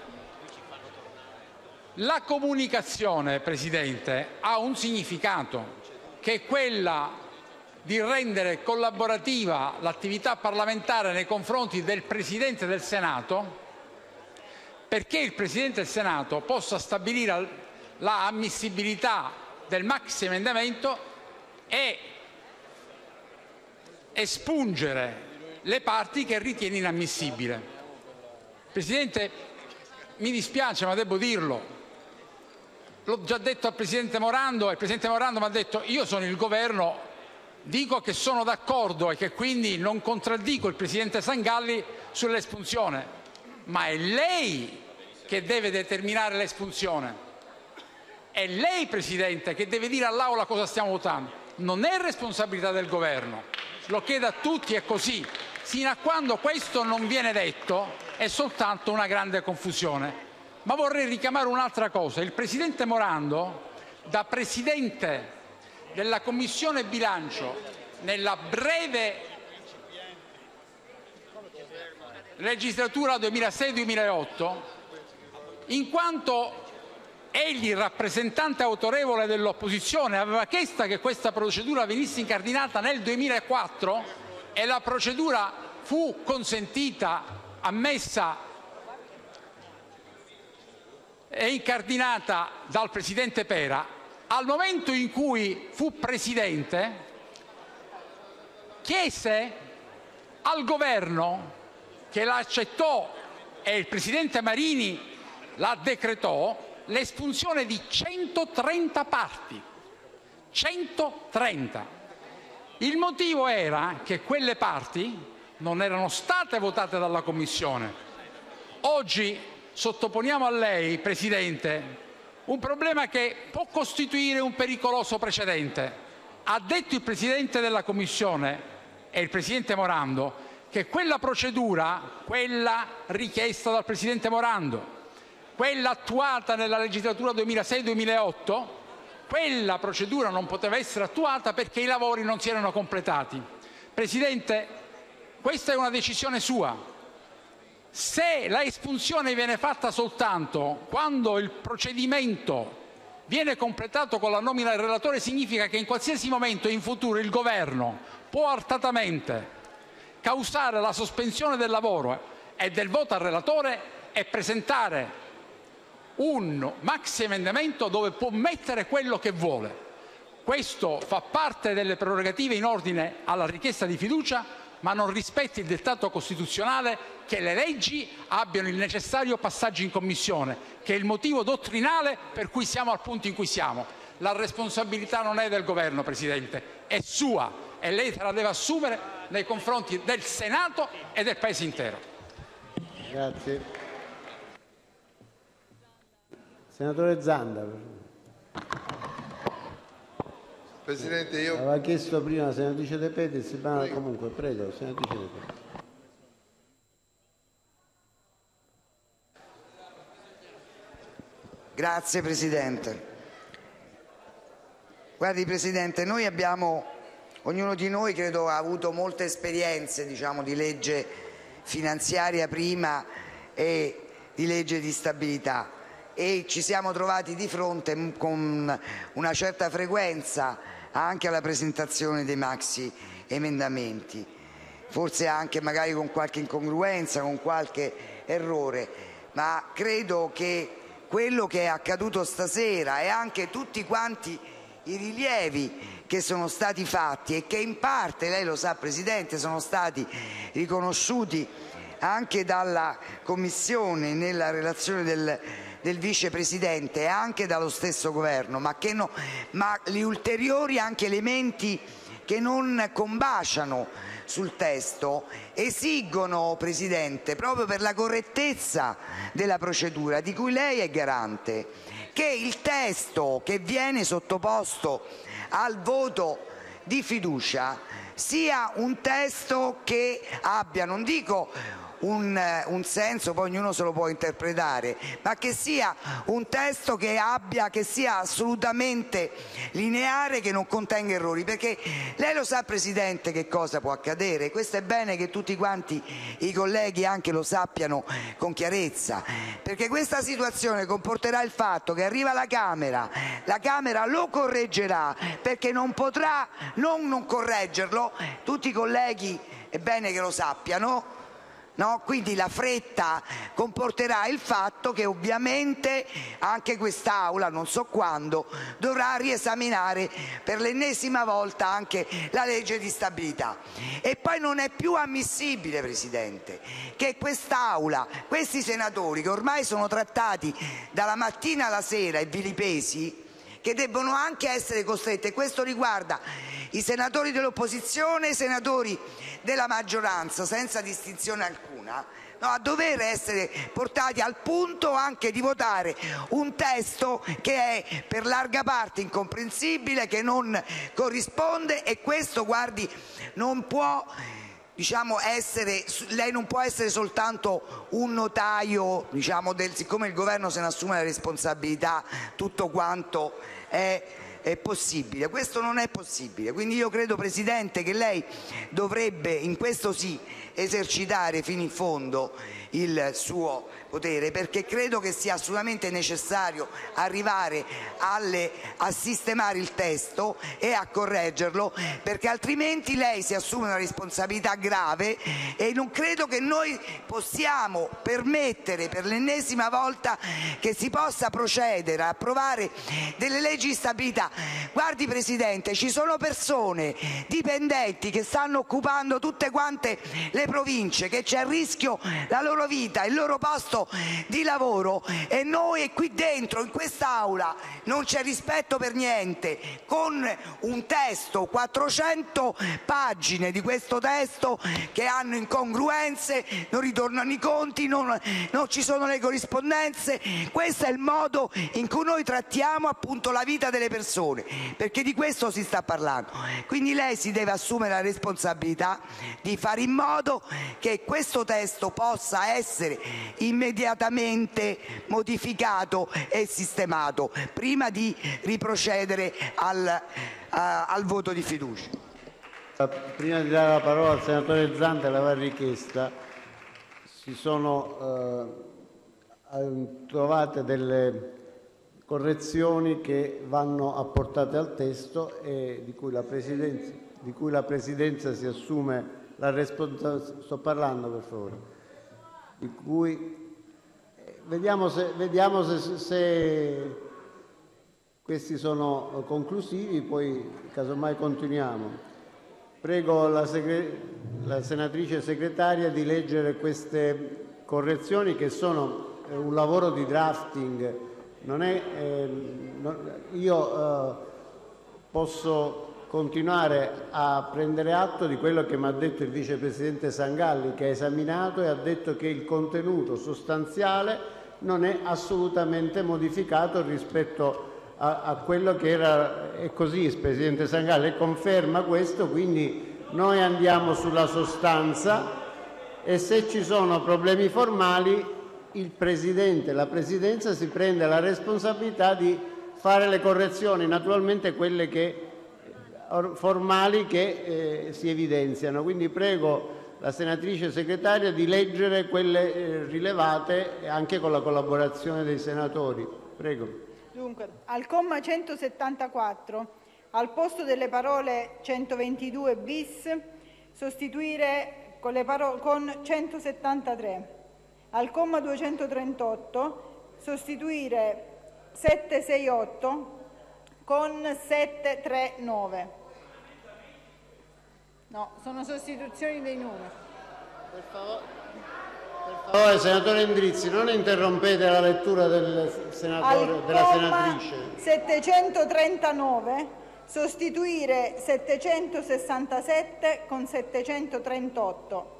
La comunicazione, Presidente, ha un significato, che è quella di rendere collaborativa l'attività parlamentare nei confronti del Presidente del Senato, perché il Presidente del Senato possa stabilire la ammissibilità del maxiemendamento e espungere le parti che ritiene inammissibile. Presidente, mi dispiace ma devo dirlo, l'ho già detto al Presidente Morando e il Presidente Morando mi ha detto: io sono il Governo, dico che sono d'accordo e che quindi non contraddico il Presidente Sangalli sull'espunzione, ma è lei che deve determinare l'espunzione, è lei, Presidente, che deve dire all'Aula cosa stiamo votando, non è responsabilità del Governo. lo chiedo a tutti, è così. Sino a quando questo non viene detto è soltanto una grande confusione. Ma vorrei richiamare un'altra cosa. Il Presidente Morando, da Presidente della Commissione Bilancio nella breve legislatura duemilasei duemilaotto, in quanto egli, rappresentante autorevole dell'opposizione, aveva chiesto che questa procedura venisse incardinata nel duemilaquattro e la procedura fu consentita, ammessa e incardinata dal Presidente Pera, al momento in cui fu Presidente chiese al Governo, che la accettò e il Presidente Marini la decretò, l'espunzione di centotrenta parti. centotrenta. Il motivo era che quelle parti non erano state votate dalla Commissione. Oggi sottoponiamo a lei, Presidente, un problema che può costituire un pericoloso precedente. Ha detto il Presidente della Commissione e il Presidente Morando che quella procedura, quella richiesta dal Presidente Morando, quella attuata nella legislatura duemilasei duemilaotto, quella procedura non poteva essere attuata perché i lavori non si erano completati. Presidente, questa è una decisione sua. Se la espunzione viene fatta soltanto quando il procedimento viene completato con la nomina del relatore, significa che in qualsiasi momento in futuro il Governo può artatamente causare la sospensione del lavoro e del voto al relatore e presentare un maxi emendamento dove può mettere quello che vuole. Questo fa parte delle prerogative in ordine alla richiesta di fiducia, ma non rispetta il dettato costituzionale che le leggi abbiano il necessario passaggio in Commissione, che è il motivo dottrinale per cui siamo al punto in cui siamo. La responsabilità non è del Governo, Presidente, è sua e lei se la deve assumere nei confronti del Senato e del Paese intero. Grazie. Senatore Zanda. Presidente, io... Aveva chiesto prima la senatrice De Petris, ma comunque, prego, senatrice De Petris. Grazie Presidente. Guardi Presidente, noi abbiamo, ognuno di noi credo ha avuto molte esperienze, diciamo, di legge finanziaria prima e di legge di stabilità, e ci siamo trovati di fronte con una certa frequenza anche alla presentazione dei maxi emendamenti, forse anche magari con qualche incongruenza, con qualche errore, ma credo che quello che è accaduto stasera e anche tutti quanti i rilievi che sono stati fatti e che in parte, lei lo sa Presidente, sono stati riconosciuti anche dalla Commissione nella relazione del, del Vicepresidente e anche dallo stesso Governo, ma, che no, ma gli ulteriori anche elementi che non combaciano sul testo esigono, Presidente, proprio per la correttezza della procedura di cui lei è garante, che il testo che viene sottoposto al voto di fiducia sia un testo che abbia, non dico un, un senso, poi ognuno se lo può interpretare, ma che sia un testo che abbia, che sia assolutamente lineare, che non contenga errori, perché lei lo sa Presidente che cosa può accadere. Questo è bene che tutti quanti i colleghi anche lo sappiano con chiarezza, perché questa situazione comporterà il fatto che arriva alla Camera, la Camera lo correggerà perché non potrà non, non correggerlo, tutti i colleghi è bene che lo sappiano. No? Quindi la fretta comporterà il fatto che ovviamente anche quest'Aula, non so quando, dovrà riesaminare per l'ennesima volta anche la legge di stabilità. E poi non è più ammissibile, Presidente, che quest'Aula, questi senatori che ormai sono trattati dalla mattina alla sera e vilipesi, che debbono anche essere costretti, e questo riguarda i senatori dell'opposizione e i senatori della maggioranza senza distinzione alcuna, no, a dover essere portati al punto anche di votare un testo che è per larga parte incomprensibile, che non corrisponde, e questo, guardi, non può diciamo essere, lei non può essere soltanto un notaio, diciamo, del, siccome il governo se ne assume la responsabilità, tutto quanto è, è possibile. Questo non è possibile, quindi io credo, Presidente, che lei dovrebbe, in questo sì, esercitare fino in fondo il suo potere, perché credo che sia assolutamente necessario arrivare alle, a sistemare il testo e a correggerlo, perché altrimenti lei si assume una responsabilità grave e non credo che noi possiamo permettere per l'ennesima volta che si possa procedere a approvare delle leggi di stabilità. Guardi, Presidente, ci sono persone dipendenti che stanno occupando tutte quante le province, che c'è a rischio la loro vita, il loro posto di lavoro, e noi qui dentro in quest'Aula non c'è rispetto per niente, con un testo, quattrocento pagine di questo testo che hanno incongruenze, non ritornano i conti, non, non ci sono le corrispondenze. Questo è il modo in cui noi trattiamo appunto la vita delle persone, perché di questo si sta parlando. Quindi lei si deve assumere la responsabilità di fare in modo che questo testo possa essere immediatamente modificato e sistemato prima di riprocedere al, a, al voto di fiducia. Prima di dare la parola al senatore Zanda, l'aveva richiesta, si sono eh, trovate delle correzioni che vanno apportate al testo e di cui la Presidenza, di cui la Presidenza si assume la responsabilità. Sto parlando, per favore. Di cui vediamo se, vediamo se, se questi sono conclusivi, poi casomai continuiamo. Prego la, segre, la senatrice segretaria di leggere queste correzioni, che sono eh, un lavoro di drafting. Non è, eh, non, io eh, posso continuare a prendere atto di quello che mi ha detto il vicepresidente Sangalli, che ha esaminato e ha detto che il contenuto sostanziale non è assolutamente modificato rispetto a, a quello che era. È così, il presidente Sangalli conferma questo, quindi noi andiamo sulla sostanza e se ci sono problemi formali il presidente, la presidenza si prende la responsabilità di fare le correzioni, naturalmente quelle che formali che eh, si evidenziano. Quindi prego la senatrice segretaria di leggere quelle eh, rilevate anche con la collaborazione dei senatori. Prego. Dunque, al comma centosettantaquattro, al posto delle parole centoventidue bis, sostituire con le parole con centosettantatré. Al comma duecentotrentotto, sostituire settecentosesantotto con settecentotrentanove. No, sono sostituzioni dei numeri. Per favore, per favore, senatore Endrizzi, non interrompete la lettura del senatore, Al della comma senatrice. settecentotrentanove, sostituire settecentosessantasette con settecentotrentotto.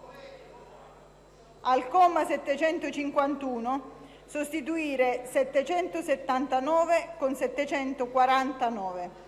Al comma settecentocinquantuno, sostituire settecentosettantanove con settecentoquarantanove.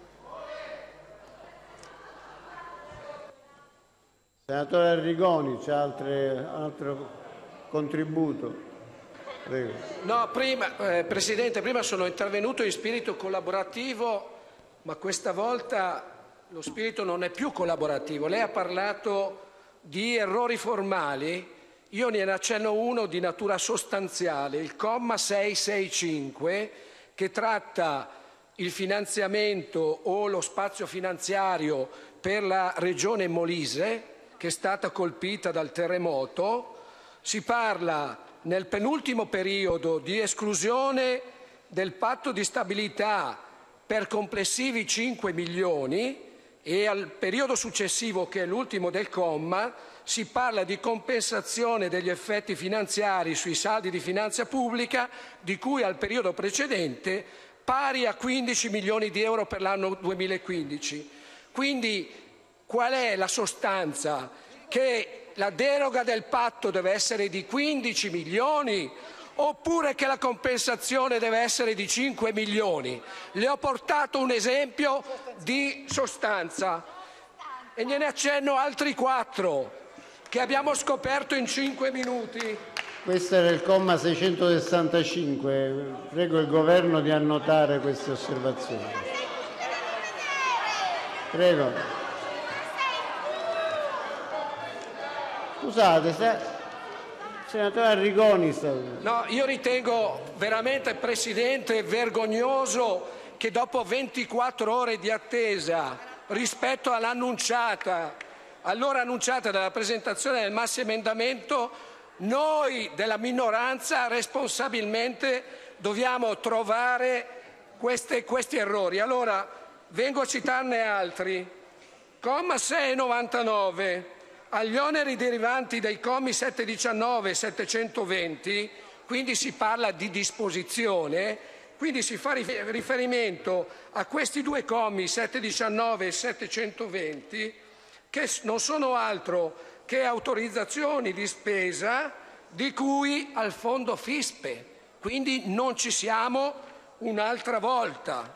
Senatore Arrigoni, c'è altro contributo? Prego. No, prima, eh, Presidente, prima sono intervenuto in spirito collaborativo, ma questa volta lo spirito non è più collaborativo. Lei ha parlato di errori formali. Io ne accenno uno di natura sostanziale, il comma seicentosessantacinque, che tratta il finanziamento o lo spazio finanziario per la regione Molise, che è stata colpita dal terremoto. Si parla nel penultimo periodo di esclusione del patto di stabilità per complessivi cinque milioni e al periodo successivo, che è l'ultimo del comma, si parla di compensazione degli effetti finanziari sui saldi di finanza pubblica di cui al periodo precedente, pari a quindici milioni di euro per l'anno duemilaquindici. Quindi qual è la sostanza? Che la deroga del patto deve essere di quindici milioni oppure che la compensazione deve essere di cinque milioni. Le ho portato un esempio di sostanza e gliene accenno altri quattro che abbiamo scoperto in cinque minuti. Questo era il comma seicentosessantacinque. Prego il Governo di annotare queste osservazioni. Prego. Scusate, sta... senatore Arrigoni. Sta... No, io ritengo veramente, Presidente, vergognoso che dopo ventiquattro ore di attesa rispetto all'annunciata, allora annunciata dalla presentazione del maxiemendamento, noi della minoranza responsabilmente dobbiamo trovare queste, questi errori. Allora, vengo a citarne altri. Comma sei novantanove. Agli oneri derivanti dai commi settecentodiciannove e settecentoventi, quindi si parla di disposizione, quindi si fa riferimento a questi due commi, settecentodiciannove e settecentoventi, che non sono altro che autorizzazioni di spesa di cui al fondo FISPE. Quindi non ci siamo un'altra volta.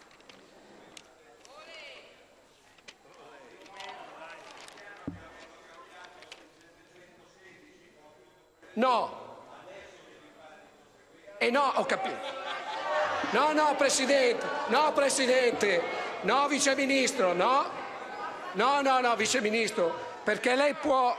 No. E eh no, ho capito. No, no, Presidente. No, Presidente. No, Vice Ministro. No. No, no, no, Vice Ministro. Perché lei può...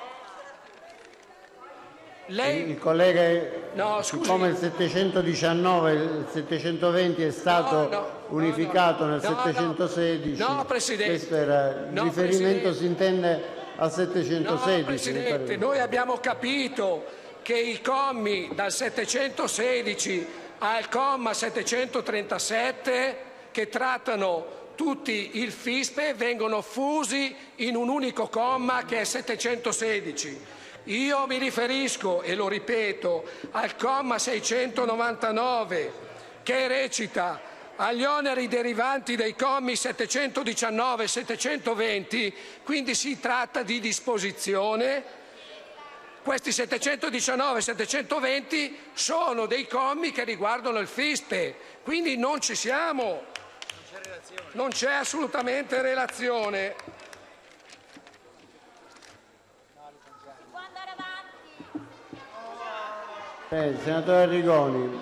Lei... Il collega, no, scusi. Come il settecentodiciannove e il settecentoventi è stato no, no, unificato no, no, nel settecentosedici, no, no, Presidente. Questo era il no, riferimento, Presidente. si intende al settecentosedici. No, Presidente, noi abbiamo capito che i commi dal settecentosedici al comma settecentotrentasette, che trattano tutti il FISPE, vengono fusi in un unico comma che è settecentosedici. Io mi riferisco, e lo ripeto, al comma seicentonovantanove, che recita: agli oneri derivanti dai commi settecentodiciannove e settecentoventi, quindi si tratta di disposizione. Questi settecentodiciannove e settecentoventi sono dei commi che riguardano il FISPE, quindi non ci siamo, non c'è assolutamente relazione. Eh, senatore Arrigoni.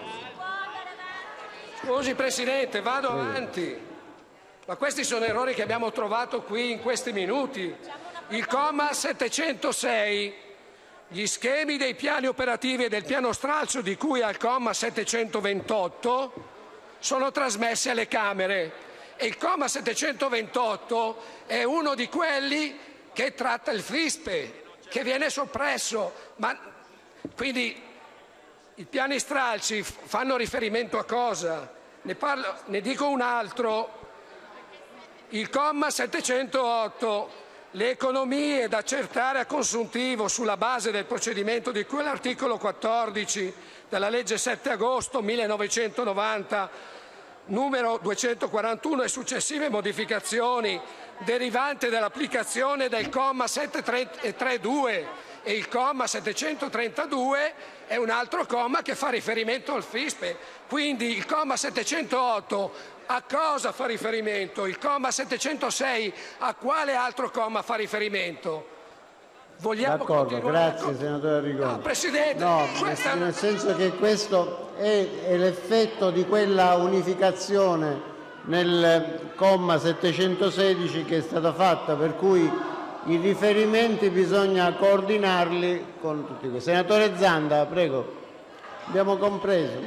Scusi Presidente, vado avanti. Ma questi sono errori che abbiamo trovato qui in questi minuti. Il comma settecentosei, gli schemi dei piani operativi e del piano stralcio di cui al comma settecentoventotto sono trasmessi alle Camere e il comma settecentoventotto è uno di quelli che tratta il FISPE, che viene soppresso. Ma quindi i piani stralci fanno riferimento a cosa? Ne, parlo, ne dico un altro. Il comma settecentootto, le economie da accertare a consuntivo sulla base del procedimento di cui all'articolo quattordici della legge sette agosto millenovecentonovanta, numero duecentoquarantuno, e successive modificazioni derivante dall'applicazione del comma settecentotrentadue e il comma settecentotrentadue è un altro comma che fa riferimento al FISPE. Quindi il comma settecentootto a cosa fa riferimento? Il comma settecentosei a quale altro comma fa riferimento? Vogliamo D'accordo, grazie con... senatore Arrigoni. No, Presidente, no, questa... nel senso che questo è, è l'effetto di quella unificazione nel comma settecentosedici che è stata fatta, per cui i riferimenti bisogna coordinarli con tutti questi. Senatore Zanda, prego. Abbiamo compreso.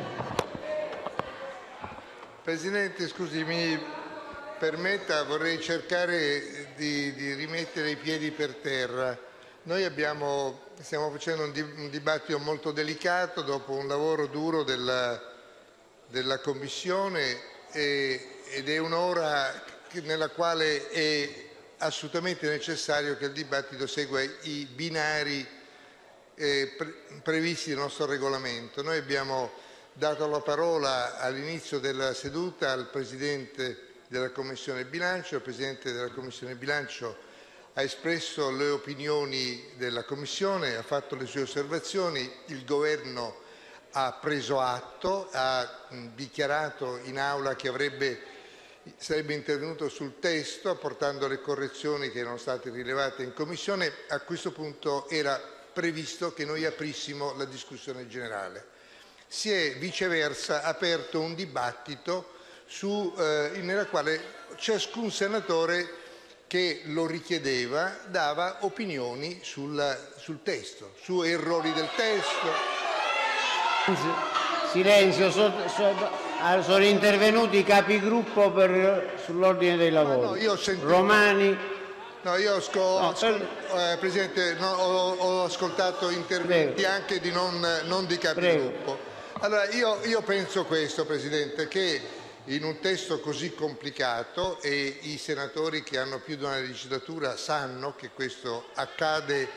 Presidente, scusi, mi permetta, vorrei cercare di, di rimettere i piedi per terra. Noi abbiamo, stiamo facendo un, di, un dibattito molto delicato dopo un lavoro duro della, della Commissione e, ed è un'ora nella quale è assolutamente necessario che il dibattito segua i binari eh, pre previsti nel nostro regolamento. Noi abbiamo dato la parola all'inizio della seduta al Presidente della Commissione Bilancio. Il Presidente della Commissione Bilancio ha espresso le opinioni della Commissione, ha fatto le sue osservazioni, il Governo ha preso atto, ha dichiarato in aula che avrebbe, sarebbe intervenuto sul testo apportando le correzioni che erano state rilevate in Commissione. A questo punto era previsto che noi aprissimo la discussione generale. Si è viceversa aperto un dibattito su, eh, nella quale ciascun senatore che lo richiedeva dava opinioni sul, sul testo, su errori del testo. Silenzio, so, so, sono intervenuti i capigruppo per, sull'ordine dei lavori. No, no, io ho sentito, Romani. No, io ho, sco, no, per... eh, Presidente, no, ho, ho ascoltato interventi Prego. anche di non, non di capigruppo. Prego. Allora, io, io penso questo, Presidente, che in un testo così complicato, e i senatori che hanno più di una legislatura sanno che questo accade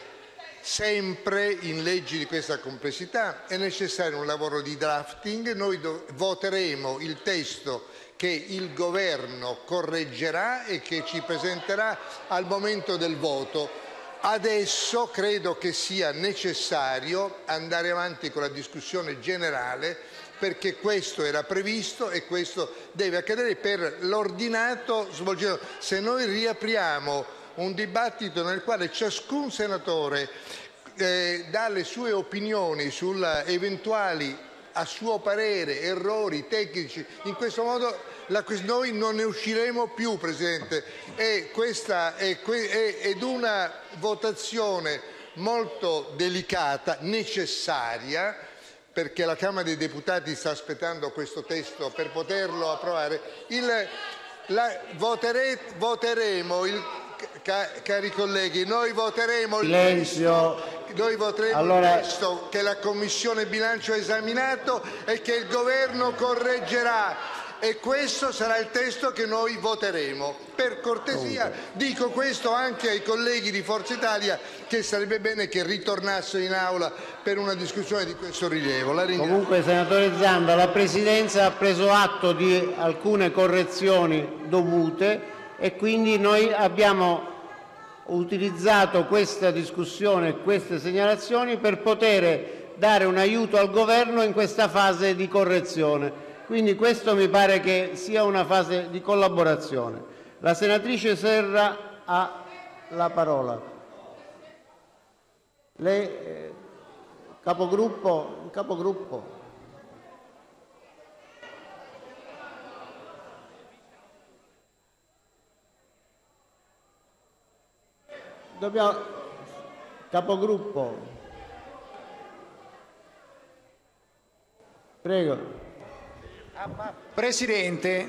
sempre in leggi di questa complessità, è necessario un lavoro di drafting. Noi voteremo il testo che il Governo correggerà e che ci presenterà al momento del voto. Adesso credo che sia necessario andare avanti con la discussione generale, perché questo era previsto e questo deve accadere per l'ordinato svolgimento. Se noi riapriamo un dibattito nel quale ciascun senatore eh, dà le sue opinioni su eventuali, a suo parere, errori tecnici, in questo modo la, noi non ne usciremo più, Presidente. E questa è, è, ed una votazione molto delicata, necessaria, perché la Camera dei Deputati sta aspettando questo testo per poterlo approvare. Il, la, votere, voteremo, il, ca, cari colleghi, noi voteremo, il testo, noi voteremo allora... il testo che la Commissione Bilancio ha esaminato e che il Governo correggerà. E questo sarà il testo che noi voteremo. Per cortesia dico questo anche ai colleghi di Forza Italia, che sarebbe bene che ritornassero in aula per una discussione di questo rilievo. La ringrazio. Comunque, senatore Zanda, la Presidenza ha preso atto di alcune correzioni dovute e quindi noi abbiamo utilizzato questa discussione e queste segnalazioni per poter dare un aiuto al Governo in questa fase di correzione. Quindi questo mi pare che sia una fase di collaborazione. La senatrice Serra ha la parola. Lei, eh, capogruppo, capogruppo. Dobbiamo, capogruppo. Prego. Presidente,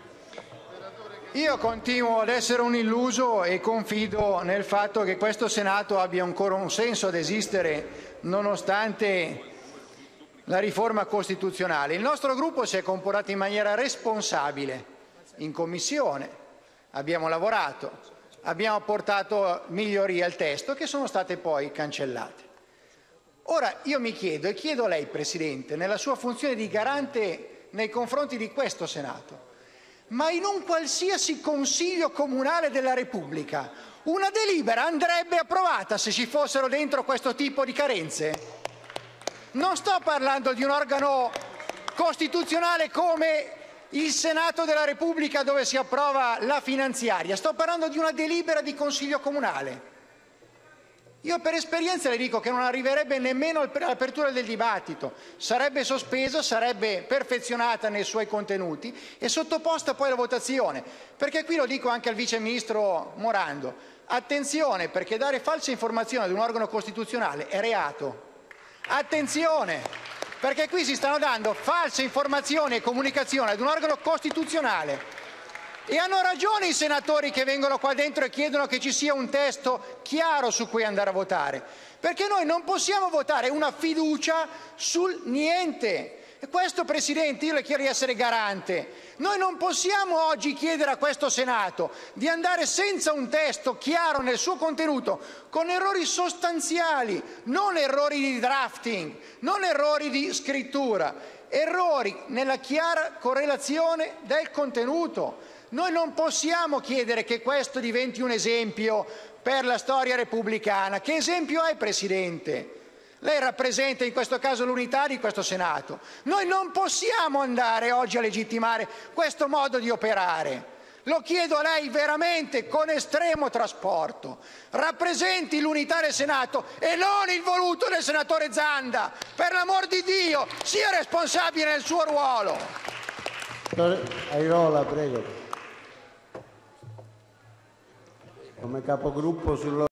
io continuo ad essere un illuso e confido nel fatto che questo Senato abbia ancora un senso ad esistere nonostante la riforma costituzionale. Il nostro gruppo si è comportato in maniera responsabile in Commissione, abbiamo lavorato, abbiamo apportato migliorie al testo che sono state poi cancellate. Ora io mi chiedo e chiedo a lei, Presidente, nella sua funzione di garante nei confronti di questo Senato, ma in un qualsiasi Consiglio Comunale della Repubblica una delibera andrebbe approvata se ci fossero dentro questo tipo di carenze? Non sto parlando di un organo costituzionale come il Senato della Repubblica dove si approva la finanziaria, sto parlando di una delibera di Consiglio Comunale. Io per esperienza le dico che non arriverebbe nemmeno all'apertura del dibattito, sarebbe sospesa, sarebbe perfezionata nei suoi contenuti e sottoposta poi alla votazione. Perché qui lo dico anche al Vice Ministro Morando, attenzione, perché dare false informazioni ad un organo costituzionale è reato. Attenzione, perché qui si stanno dando false informazioni e comunicazioni ad un organo costituzionale. E hanno ragione i senatori che vengono qua dentro e chiedono che ci sia un testo chiaro su cui andare a votare, perché noi non possiamo votare una fiducia sul niente. E questo, Presidente, io le chiedo di essere garante. Noi non possiamo oggi chiedere a questo Senato di andare senza un testo chiaro nel suo contenuto, con errori sostanziali, non errori di drafting, non errori di scrittura, errori nella chiara correlazione del contenuto. Noi non possiamo chiedere che questo diventi un esempio per la storia repubblicana. Che esempio è, Presidente? Lei rappresenta in questo caso l'unità di questo Senato. Noi non possiamo andare oggi a legittimare questo modo di operare. Lo chiedo a lei veramente con estremo trasporto. Rappresenti l'unità del Senato e non il voluto del senatore Zanda. Per l'amor di Dio, sia responsabile del suo ruolo. Airola, prego. Come capogruppo sul